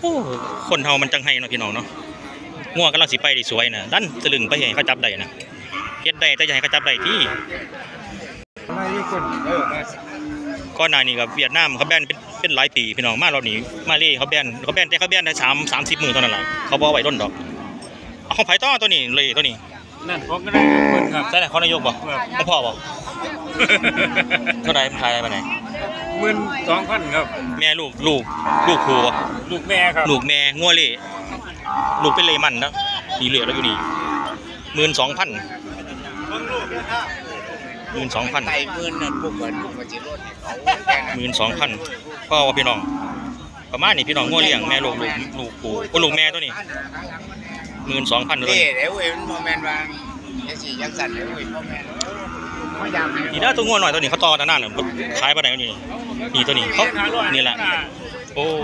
อ้คนเฮามันจังให้เนาะพี่น้องเนาะง่วงกำลังสิไปได้สวยนะดันตะลึงไปให้เขาจับได้นะเฮ็ดได้แต่อย่าให้เขาจับได้ที่ก่อนหน้านี้กับเวียดนามเขาแบนเป็นหลายปีพี่น้องมาเรานี้มาเลยเขาแบนแต่เขาแบนได้30 มื้อเท่านั้นแหละเขาบอกไว้ต้นดอกเอาของไผ่ต้อตัวนี้เลยตัวนี้นั่นของก็ได้คนครับใช่ไหมของนายกบ่ไม่พอบ่เท่าไหร่มันขายอะไรไปไหน 12,000ครับแม่ลูกครูบ่ลูกแม่ครับลูกแม่งัวเล่ลูกเป็นเลมันนะสีเหลืองแล้วอยู่นี่12,000 ไต่หมื่นนั่นพวกเบิร์นพวกมาจีรถเนี่ยเขา 12,000พ่อว่าพี่น้องประมาณนี้พี่น้องงัวเลี้ยงแม่ลูกครูก็ลูกแม่ตัวนี้12,000เลยเดี๋ยวเว้ยมันโมเมนต์วางยังสี่ยังสั่นเดี๋ยวเว้ยโมเมนต์นี่ได้ตัวงัวหน่อยตัวนี้เขาต่อด้านหน้าเลยขายไปไหนนี่นี่ตัวนี้เขานี่แหละโอ้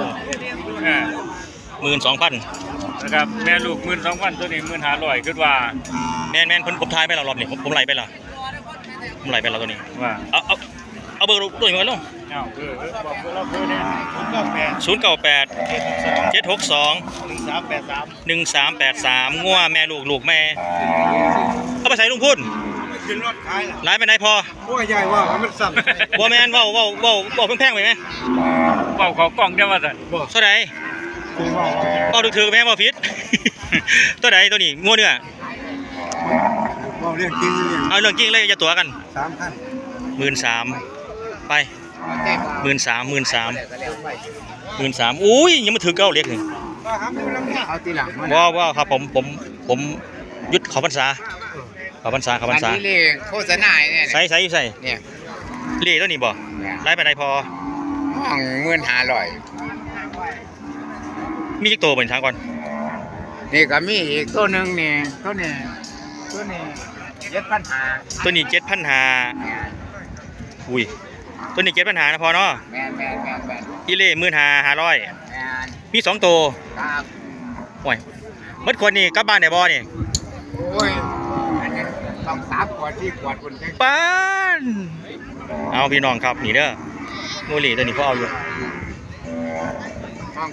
12,000 นะครับแม่ลูก12,000ตัวนี้1,500คิดว่าแม่นผมทายไปแล้วรอบนี้ผมไล่ไปแล้วตัวนี้ว่าเอาเบอร์ตัวนี้มาลงบอกเบอร์เราเบอร์เนี่ย 098 762 1383งัวแม่ลูกแม่เอาไปใส่ลุงพุ่นขึ้นรถขายไล่ไปไหนพอว่าใหญ่ว่ามันสั่นว่าแม่นว่าแพงๆไปไหมว่าเขากล้องได้ว่าสั่นเท่าไหร่ว่าถือแม่ว่าพิษตัวไหนตัวนี้งัวเนื้อเรื่องจริงเอาเรื่องจริงเลยจะตัวกัน 13,000 ไป13,000อุ้ยยังมาถือเก้าเล็กหนึ่งเอาตีหลังว่าครับผมยุดขอพรรษาอันนี้เลยโฆษณาเนี่ยใส่เนี่ยเล่ตัวนี้บ่ไล่ไปไหนพอห้องมีอีกตัวเป็นทางก่อนนี่ก็มีอีกตัวหนึ่งนี่ตัวนี้7,500 ตัวนี้7,500อุ้ยตัวนี้7,500นะพอเนาะแม่อีเล่15,500มี2ตัวครับโอ้ยมัดคนนี่กลับบ้านไหนบ่นี่โอ้ยต้อง3 ขวด4 ขวดคนแค่ป้านเอาพี่น้องครับนี่เด้อโมลี่ตัวนี้เขาเอาอยู่ห้อง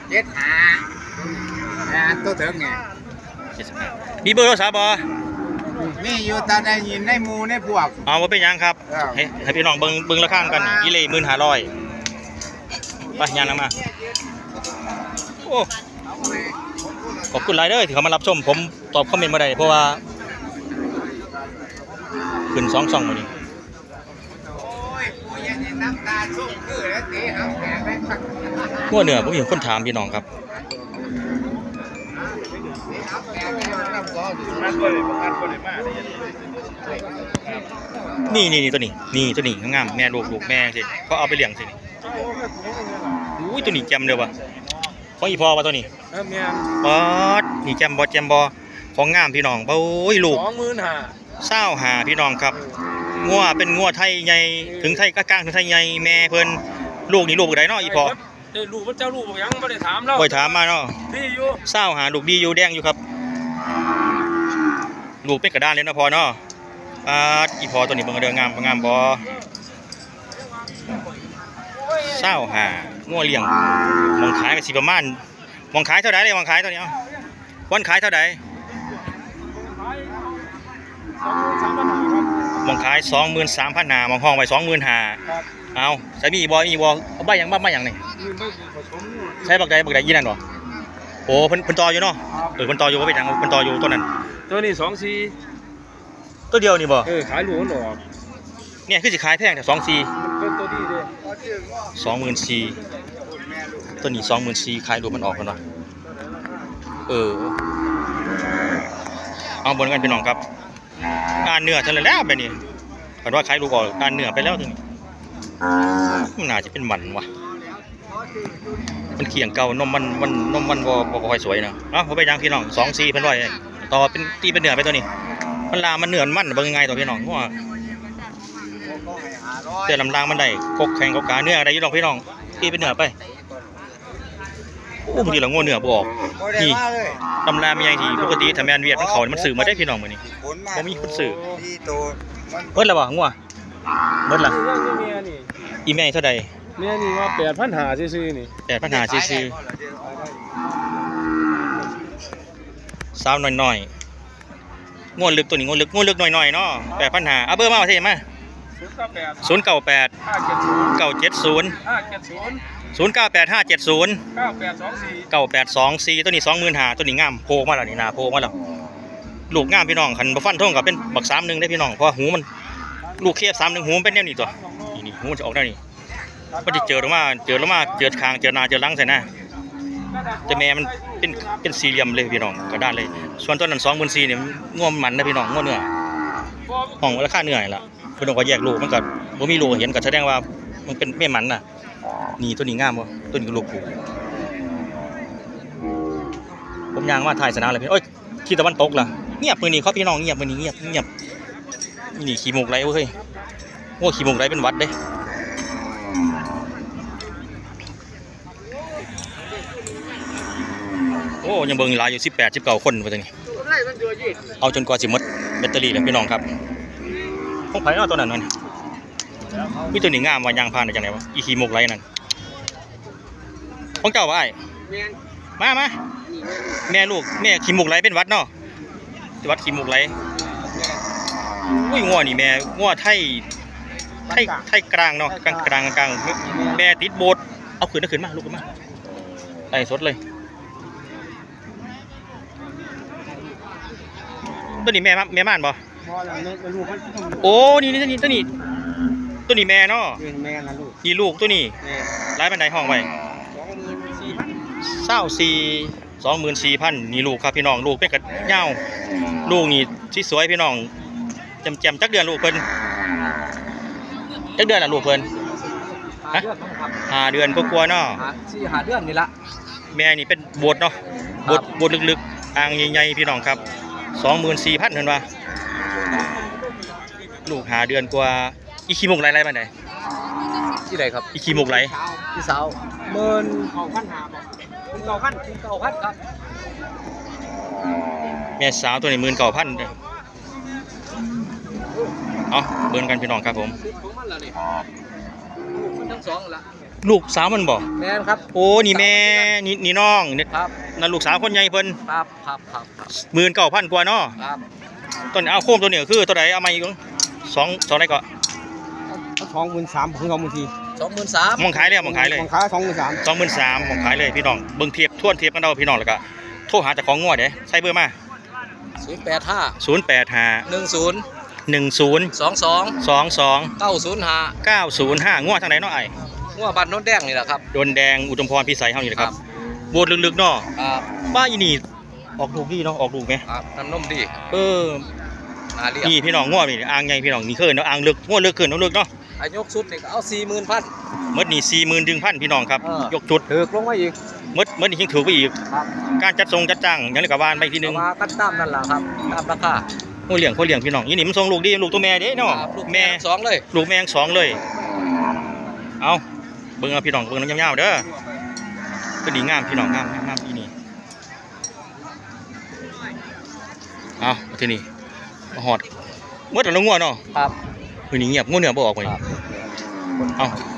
7,500ตัวถึงไงมีเบอร์โทรศัพท์บ่มีอยู่ตาได้ยินได้มูได้พวกเอาว่าเป็นยังครับให้พี่น้องเบิ่งราคากันอีเล่15,500ไปยางมาโอ้ขอบคุณหลายเด้อที่เขามารับชมผมตอบคอมเมนต์มาได้เพราะว่าขึ้น2 ช่องมื้อนี้งัวเนื้อผมเห็นคนถามพี่น้องครับนี่ตัวนี้งามแม่ลูกแม่สิเขาเอาไปเลี้ยงสิอุ้ยตัวนี้แจ่มเด้อวะของอีพอป่ะตัวนี้ป๊อดนี่แจ่มบ่ของงามพี่น้องโอ้ยลูก25,000พี่น้องครับงัวเป็นงัวไทยใหญ่ถึงไทยกลางถึงไทยใหญ่แม่เพิ่นลูกนี่ลูกใดเนาะอีพอลูกพระเจ้าลูกยังไม่ได้ถามเราบ่ถามมาเนาะดีอยู่ 25ลูกดีอยู่แดงอยู่ครับลูกเป็นกระด้านเลยนะพอเนาะอีพอตัวนี้เบิ่งเด้องามบ่25งัวเลี้ยงมองขายก็สิประมาณมองขายเท่าใดเลยมองขายตัวนี้วันขายเท่าใดมองขาย 23,500มองห้องไว้ 25,000เอาใส่มีบ่เอาใบยังบ้าอย่างนี่ใช้บักใดยี่นั่นบ่โอ้เพิ่นต่ออยู่เนาะเพิ่นต่ออยู่ว่าเป็นยังเพิ่นต่ออยู่ตัวนั้นตัวนี้24 ตัวเดียวนี่บ่ขายหลวงหรอเนี่ยคือสิขายแพงแต่24 ตัวดีเด้ 24,000ตัวนี้24,000ขายดูมันออกกันวะเอาบนกันพี่น้องครับการเนื้อทันแล้วแบบนี้เห็นว่าขายลูกออกการเนื้อไปแล้วถึงมันน่าจะเป็นมันวะมันเคียงเก่านมมันบ่ค่อยสวยนะเอาไปยังพี่น้อง24,000ต่อเป็นตีเป็นเนื้อไปตัวนี้มันลามันเนื้อมันเบิ่งยังไงตัวพี่น้องว่าแต่ลำรางมันได้กกแข็งกกกาเนื้ออะไรอยู่ดอกพี่น้องตีเป็นเนื้อไปโอ้บางทีเราง่วงเนื้อบ่ออกนี่ตำรามีอย่างที่ปกติทำงานเวียดมันเขามันสื่อมาได้พี่น้องมื้อนี้บ่มีคนสื่อเบิดแล้วบ่งัวเบิดล่ะอีแม่เท่าใดแม่นี่ว่า8,500ซื่อๆนี่ 8,500ซื่อาวน้อยๆง่วนลึกตัวนี้ง่วนลึกหน่อยๆเนาะ8,500เอาเบอร์มาว่าสิมา098 970 098 570 9824ตัวนี้25,000ตัวนี้งามโพมาแล้วนี่นาโพมาแล้วลูกงามพี่น้องคันบ่ฟันทงก็เป็นบัก31ได้พี่น้องเพราะหูมันลูกเคฟ31หูมันเป็นแนวนี้ตัวนี่หูมันจะออกแนวนี้มันจะเจอลงมาเจอคางเจอหน้าเจอหลังใส่หน้าแต่แม่มันเป็นสี่เหลี่ยมเลยพี่น้องกระด้านเลยส่วนตัวนั้น24,000เนี่ยง่วงมันนะพี่น้องง่วงเนื้อห้องราคาเนื้อนี่ล่ะพี่น้องก็แยกลูกมันก็บ่มีลูกเห็นก็แสดงว่ามันเป็นแม่มันน่ะนี่ตัวนี้งามบ่ตัวนี้ก็ลูกผูผมย่างมาถ่ายสนามเลยพี่โอ้ยที่ตะวันตกล่ะเงียบมื้อนี้เขาพี่น้องเงียบมื้อนี้เงียบนี่ขี้มูกไหลเว้ยโอ้ขี้มูกไหลเป็นหวัดเด้โอ้ยังเบิ่งหลายอยู่18 19คนว่าจังนี้เอาจนกว่าสิหมดแบตเตอรี่แล้วพี่น้องครับของไผเนาะตัวนั้นน่ะมีตัวนี้งามว่ายางพานได้จังได๋วะอีขี้มูกไหลนั่นของเจ้าว่าอ้ายมาแม่ลูกแม่ขี้มูกไหลเป็นหวัดเนาะวัดขี้มูกไหลอุ้ยงัวนี่แม่งัวไทยกลางเนาะกลางแม่ติดโบสเอาขึ้นมาลูกขึ้นมาไอ้สดเลยตัวนี้แม่ม่านบ่โอ้นี่ตัวนี้แม่เนาะนี่ลูกตัวนี้ร้ายบันไดห้องไว้24,000นี่ลูกครับพี่น้องลูกเป็นกระเหย้าลูกนี่ที่สวยพี่น้องแจ่มจักเดือนลูกเพิ่นจักเดือนล่ะลูกเพิ่นฮะ5 เดือนกว่าๆเนาะ 4-5 เดือนนี่ละแม่นี่เป็นโบดเนาะโบดลึกๆอ่างใหญ่ๆพี่น้องครับ24,000เพิ่นว่าลูก5 เดือนกว่าอีขี้มุกไหลบันไดที่ไหนครับอีขี้มุกไหลที่สาว19,000ครับแม่สาวตัวนี้19,000เด้อเอาเบิ่งกันพี่น้องครับผมทั้งสองละลูกสาวมันบ่แม่ครับโอ้นี่แม่นี่น้องครับนั่นลูกสาวคนใหญ่เพิ่นครับ 19,000กว่าเนาะครับต้นเอาโคมตัวนี้คือตัวใดเอามาอีก2ได้ก็ 23,000ของมือที23,000 มองขายเลยมองขาย 23,000มองขายเลยพี่น้องเบิ่งเทียบทวนเทียบกันเอาพี่น้องแล้วก็โทรหาเจ้าของงัวเด้ใส่เบอร์มา 085 10 22 905งัวทางไหนเนาะไอ้งัวบ้านโนนแดงนี่แหละครับโดนแดงอุดมพรพิสัยเฮานี่แหละครับโบดลึกๆเนาะบ้าอีนี่ออกลูกดีเนาะออกลูกมั้ยครับน้ำนมดีนี่พี่น้องงัวนี่อ่างใหญ่พี่น้องนี่คือเนาะอ่างลึกงัวลึกขึ้นลึกเนาะไอ้ยกชุดนี่ก็เอา 40,000 หมดนี่ 41,000 พี่น้องครับยกชุดถูกลงมาอีกหมดนี่ยังถูกไปอีกการจัดจ้างยังเลยกับบ้านไปทีนึงมากันตามนั่นล่ะครับตามราคาโอ้เลี้ยงพี่น้องนี่มันส่งลูกดีลูกตัวแม่เด้เนาะแม่2เลยลูกแม่2เลยเอาเบิ่งเอาพี่น้องเบิ่งยาวๆเด้อก็ดีงามพี่น้องงามอีนี่เอาทีนี้มาหอดหมดแล้วงัวเนาะครับมื้อนี้เงียบงัวเนื้อบ่ออกมื้อนี้เอา